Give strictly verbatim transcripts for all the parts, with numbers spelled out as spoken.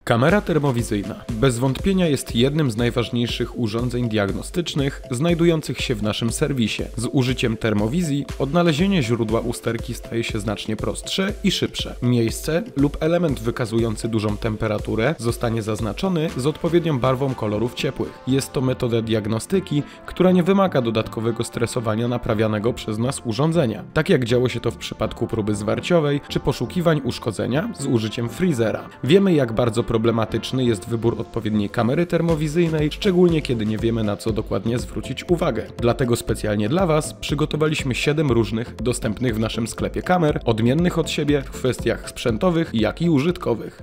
Kamera termowizyjna bez wątpienia jest jednym z najważniejszych urządzeń diagnostycznych znajdujących się w naszym serwisie. Z użyciem termowizji odnalezienie źródła usterki staje się znacznie prostsze i szybsze. Miejsce lub element wykazujący dużą temperaturę zostanie zaznaczony z odpowiednią barwą kolorów ciepłych. Jest to metoda diagnostyki, która nie wymaga dodatkowego stresowania naprawianego przez nas urządzenia, tak jak działo się to w przypadku próby zwarciowej czy poszukiwań uszkodzenia z użyciem freezera. Wiemy, jak bardzo problematyczny jest wybór odpowiedniej kamery termowizyjnej, szczególnie kiedy nie wiemy, na co dokładnie zwrócić uwagę. Dlatego specjalnie dla Was przygotowaliśmy siedem różnych, dostępnych w naszym sklepie kamer, odmiennych od siebie w kwestiach sprzętowych, jak i użytkowych.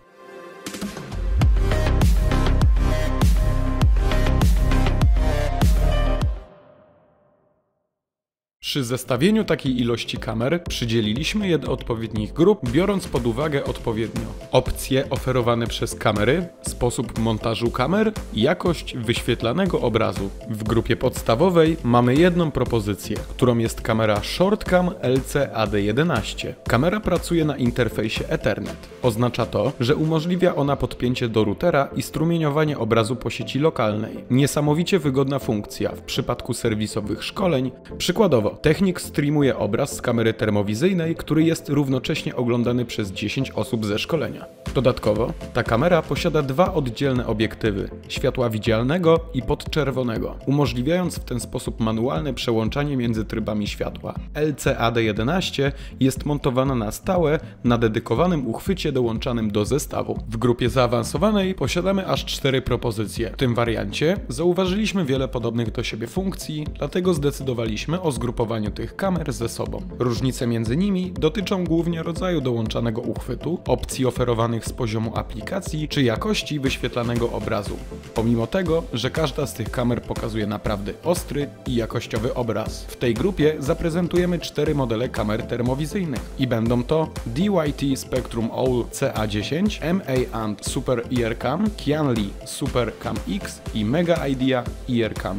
Przy zestawieniu takiej ilości kamer przydzieliliśmy je do odpowiednich grup, biorąc pod uwagę odpowiednio opcje oferowane przez kamery, sposób montażu kamer i jakość wyświetlanego obrazu. W grupie podstawowej mamy jedną propozycję, którą jest kamera ShortCam L C A D jedenaście. Kamera pracuje na interfejsie Ethernet. Oznacza to, że umożliwia ona podpięcie do routera i strumieniowanie obrazu po sieci lokalnej. Niesamowicie wygodna funkcja w przypadku serwisowych szkoleń. Przykładowo, technik streamuje obraz z kamery termowizyjnej, który jest równocześnie oglądany przez dziesięć osób ze szkolenia. Dodatkowo, ta kamera posiada dwa oddzielne obiektywy, światła widzialnego i podczerwonego, umożliwiając w ten sposób manualne przełączanie między trybami światła. L C A D jedenaście jest montowana na stałe na dedykowanym uchwycie dołączanym do zestawu. W grupie zaawansowanej posiadamy aż cztery propozycje. W tym wariancie zauważyliśmy wiele podobnych do siebie funkcji, dlatego zdecydowaliśmy o zgrupowaniu tych kamer ze sobą. Różnice między nimi dotyczą głównie rodzaju dołączanego uchwytu, opcji oferowanych z poziomu aplikacji czy jakości wyświetlanego obrazu. Pomimo tego, że każda z tych kamer pokazuje naprawdę ostry i jakościowy obraz. W tej grupie zaprezentujemy cztery modele kamer termowizyjnych i będą to D Y T Spectrum Owl C A dziesięć, M A Ant Super EarCam, Kianli Super Cam X i Mega Idea EarCam.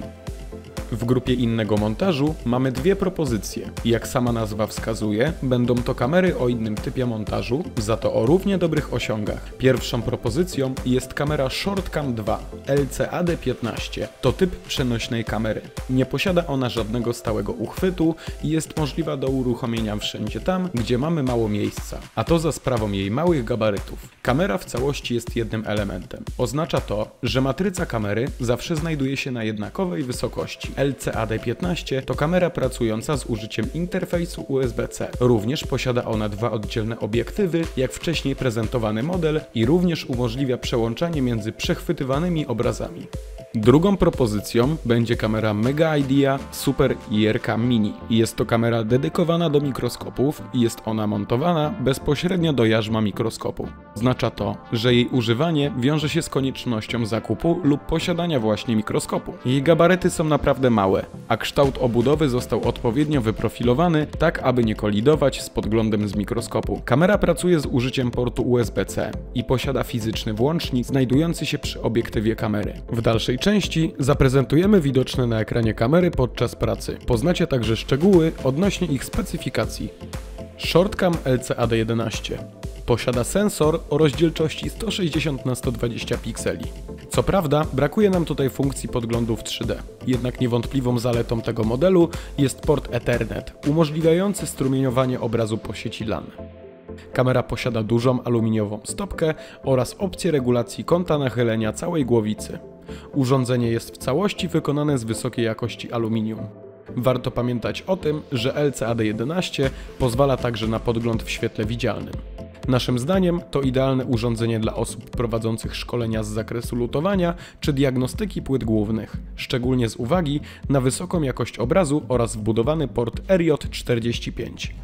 W grupie innego montażu mamy dwie propozycje. Jak sama nazwa wskazuje, będą to kamery o innym typie montażu, za to o równie dobrych osiągach. Pierwszą propozycją jest kamera ShortCam dwa L C A D piętnaście. To typ przenośnej kamery. Nie posiada ona żadnego stałego uchwytu i jest możliwa do uruchomienia wszędzie tam, gdzie mamy mało miejsca, a to za sprawą jej małych gabarytów. Kamera w całości jest jednym elementem. Oznacza to, że matryca kamery zawsze znajduje się na jednakowej wysokości. L C A D piętnaście to kamera pracująca z użyciem interfejsu U S B C. Również posiada ona dwa oddzielne obiektywy, jak wcześniej prezentowany model, i również umożliwia przełączanie między przechwytywanymi obrazami. Drugą propozycją będzie kamera Mega Idea Super EarCam Mini. Jest to kamera dedykowana do mikroskopów i jest ona montowana bezpośrednio do jarzma mikroskopu. Oznacza to, że jej używanie wiąże się z koniecznością zakupu lub posiadania właśnie mikroskopu. Jej gabaryty są naprawdę małe, a kształt obudowy został odpowiednio wyprofilowany, tak aby nie kolidować z podglądem z mikroskopu. Kamera pracuje z użyciem portu U S B C i posiada fizyczny włącznik znajdujący się przy obiektywie kamery. W dalszej części zaprezentujemy widoczne na ekranie kamery podczas pracy. Poznacie także szczegóły odnośnie ich specyfikacji. ShortCam L C A D jedenaście posiada sensor o rozdzielczości sto sześćdziesiąt na sto dwadzieścia pikseli. Co prawda, brakuje nam tutaj funkcji podglądów trzy D, jednak niewątpliwą zaletą tego modelu jest port Ethernet, umożliwiający strumieniowanie obrazu po sieci LAN. Kamera posiada dużą aluminiową stopkę oraz opcję regulacji kąta nachylenia całej głowicy. Urządzenie jest w całości wykonane z wysokiej jakości aluminium. Warto pamiętać o tym, że L C A D jedenaście pozwala także na podgląd w świetle widzialnym. Naszym zdaniem to idealne urządzenie dla osób prowadzących szkolenia z zakresu lutowania czy diagnostyki płyt głównych, szczególnie z uwagi na wysoką jakość obrazu oraz wbudowany port R J czterdzieści pięć.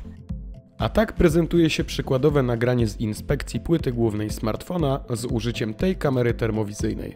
A tak prezentuje się przykładowe nagranie z inspekcji płyty głównej smartfona z użyciem tej kamery termowizyjnej.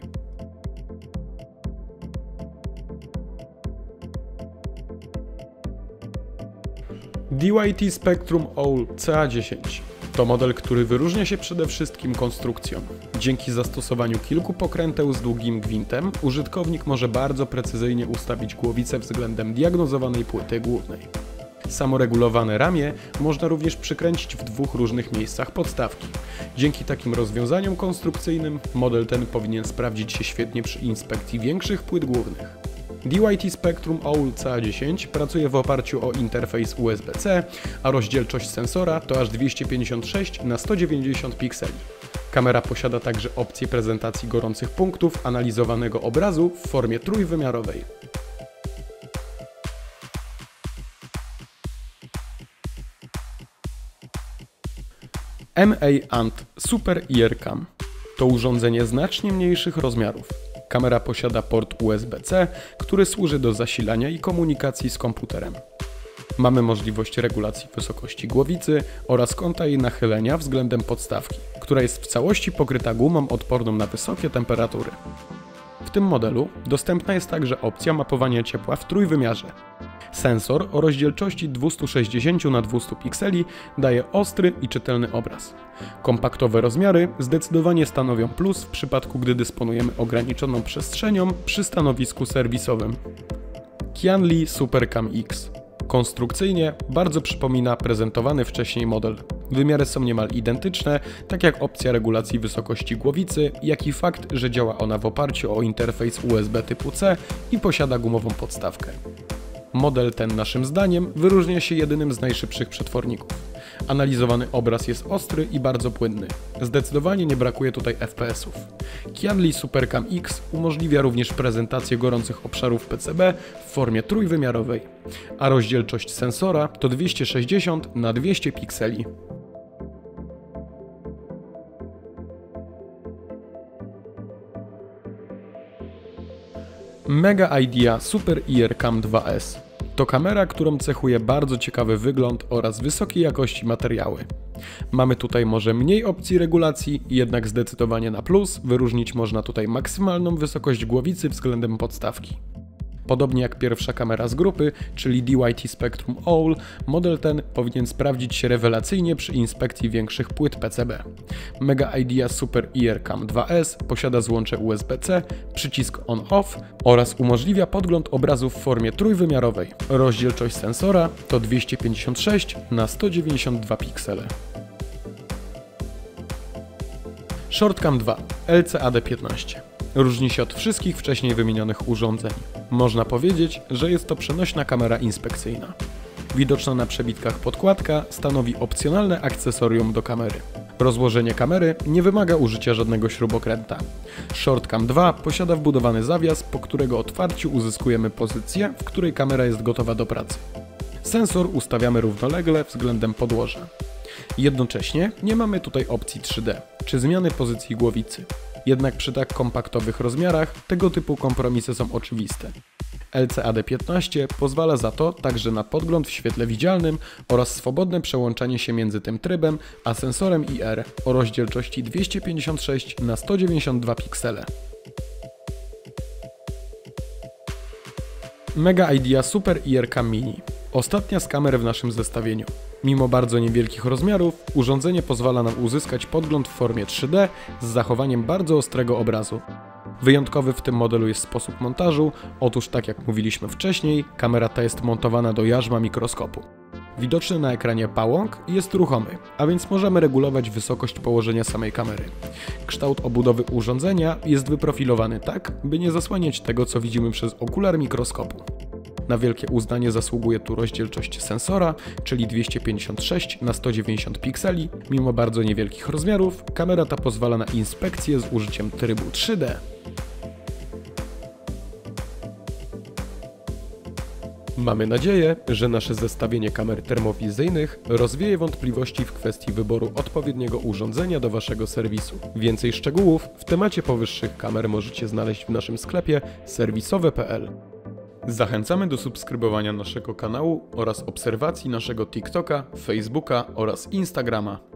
D Y T Spectrum Owl C A dziesięć to model, który wyróżnia się przede wszystkim konstrukcją. Dzięki zastosowaniu kilku pokręteł z długim gwintem, użytkownik może bardzo precyzyjnie ustawić głowicę względem diagnozowanej płyty głównej. Samoregulowane ramię można również przykręcić w dwóch różnych miejscach podstawki. Dzięki takim rozwiązaniom konstrukcyjnym model ten powinien sprawdzić się świetnie przy inspekcji większych płyt głównych. D Y T Spectrum O L C A dziesięć pracuje w oparciu o interfejs U S B C, a rozdzielczość sensora to aż dwieście pięćdziesiąt sześć na sto dziewięćdziesiąt pikseli. Kamera posiada także opcję prezentacji gorących punktów analizowanego obrazu w formie trójwymiarowej. M A Ant Super Ear Cam to urządzenie znacznie mniejszych rozmiarów. Kamera posiada port U S B C, który służy do zasilania i komunikacji z komputerem. Mamy możliwość regulacji wysokości głowicy oraz kąta jej nachylenia względem podstawki, która jest w całości pokryta gumą odporną na wysokie temperatury. W tym modelu dostępna jest także opcja mapowania ciepła w trójwymiarze. Sensor o rozdzielczości dwieście sześćdziesiąt na dwieście pikseli daje ostry i czytelny obraz. Kompaktowe rozmiary zdecydowanie stanowią plus w przypadku, gdy dysponujemy ograniczoną przestrzenią przy stanowisku serwisowym. Qianli SuperCam X. Konstrukcyjnie bardzo przypomina prezentowany wcześniej model. Wymiary są niemal identyczne, tak jak opcja regulacji wysokości głowicy, jak i fakt, że działa ona w oparciu o interfejs U S B typu C i posiada gumową podstawkę. Model ten naszym zdaniem wyróżnia się jedynym z najszybszych przetworników. Analizowany obraz jest ostry i bardzo płynny. Zdecydowanie nie brakuje tutaj F P S ów. Qianli SuperCam X umożliwia również prezentację gorących obszarów P C B w formie trójwymiarowej, a rozdzielczość sensora to dwieście sześćdziesiąt na dwieście pikseli. Mega Idea Super Ear Cam dwa S. To kamera, którą cechuje bardzo ciekawy wygląd oraz wysokiej jakości materiały. Mamy tutaj może mniej opcji regulacji, jednak zdecydowanie na plus wyróżnić można tutaj maksymalną wysokość głowicy względem podstawki. Podobnie jak pierwsza kamera z grupy, czyli D Y T Spectrum O L, model ten powinien sprawdzić się rewelacyjnie przy inspekcji większych płyt P C B. Mega Idea Super Ear Cam dwa S posiada złącze U S B C, przycisk On-Off oraz umożliwia podgląd obrazu w formie trójwymiarowej. Rozdzielczość sensora to dwieście pięćdziesiąt sześć na sto dziewięćdziesiąt dwa piksele. ShortCam dwa L C A D piętnaście. Różni się od wszystkich wcześniej wymienionych urządzeń. Można powiedzieć, że jest to przenośna kamera inspekcyjna. Widoczna na przebitkach podkładka stanowi opcjonalne akcesorium do kamery. Rozłożenie kamery nie wymaga użycia żadnego śrubokręta. ShortCam dwa posiada wbudowany zawias, po którego otwarciu uzyskujemy pozycję, w której kamera jest gotowa do pracy. Sensor ustawiamy równolegle względem podłoża. Jednocześnie nie mamy tutaj opcji trzy D, czy zmiany pozycji głowicy. Jednak przy tak kompaktowych rozmiarach tego typu kompromisy są oczywiste. L C A D piętnaście pozwala za to także na podgląd w świetle widzialnym oraz swobodne przełączanie się między tym trybem a sensorem I R o rozdzielczości dwieście pięćdziesiąt sześć na sto dziewięćdziesiąt dwa piksele. Mega Idea Super Ear Cam Mini. Ostatnia z kamer w naszym zestawieniu. Mimo bardzo niewielkich rozmiarów, urządzenie pozwala nam uzyskać podgląd w formie trzy D z zachowaniem bardzo ostrego obrazu. Wyjątkowy w tym modelu jest sposób montażu. Otóż, tak jak mówiliśmy wcześniej, kamera ta jest montowana do jarzma mikroskopu. Widoczny na ekranie pałąk jest ruchomy, a więc możemy regulować wysokość położenia samej kamery. Kształt obudowy urządzenia jest wyprofilowany tak, by nie zasłaniać tego, co widzimy przez okular mikroskopu. Na wielkie uznanie zasługuje tu rozdzielczość sensora, czyli dwieście pięćdziesiąt sześć na sto dziewięćdziesiąt pikseli. Mimo bardzo niewielkich rozmiarów, kamera ta pozwala na inspekcję z użyciem trybu trzy D. Mamy nadzieję, że nasze zestawienie kamer termowizyjnych rozwieje wątpliwości w kwestii wyboru odpowiedniego urządzenia do Waszego serwisu. Więcej szczegółów w temacie powyższych kamer możecie znaleźć w naszym sklepie serwisowe kropka p l. Zachęcamy do subskrybowania naszego kanału oraz obserwacji naszego TikToka, Facebooka oraz Instagrama.